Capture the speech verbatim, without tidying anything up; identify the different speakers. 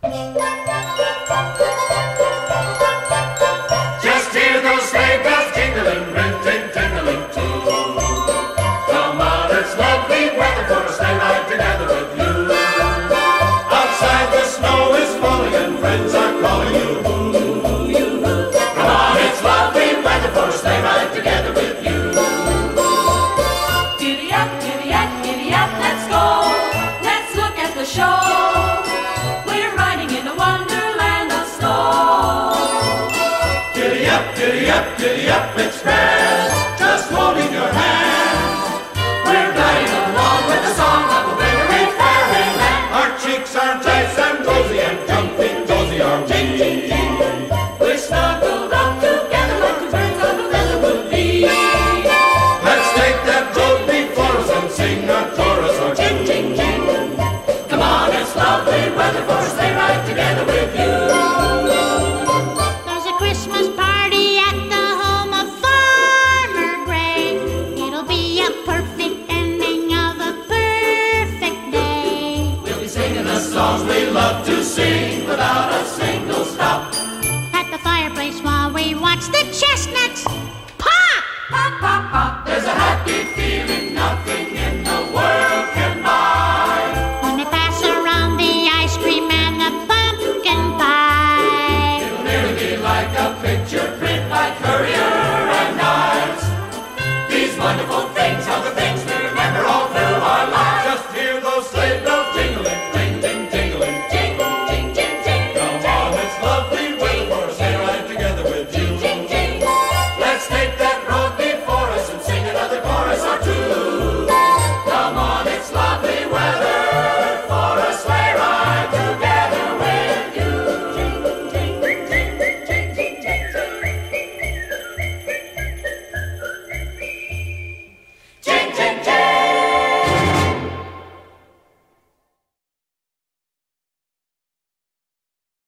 Speaker 1: Just hear those sleigh bells jingling, ring, ting, tingling too. Come on, it's lovely weather for a sleigh ride together with you. Outside the snow is falling and friends are calling you. Come on, it's lovely weather for a sleigh ride together with you.
Speaker 2: Giddy up, giddy up, giddy up, let's go. Let's look at the show. We're riding in a wonderland of snow.
Speaker 1: Giddy up, giddy up, giddy up, express, just holding your hand. We're gliding along with the song of a wintry fairyland. Our cheeks are nice and rosy and jumping cozy are we.
Speaker 2: We're snuggled up together like two birds of a feather would be.
Speaker 1: Let's take that road before us and sing a chorus or
Speaker 2: Ching, ching, ching. Come on, it's lovely weather for a sleigh ride together with you.
Speaker 3: There's a Christmas party at the home of Farmer Gray. It'll be a perfect ending of a perfect day.
Speaker 1: We'll be singing the songs we love to sing without a single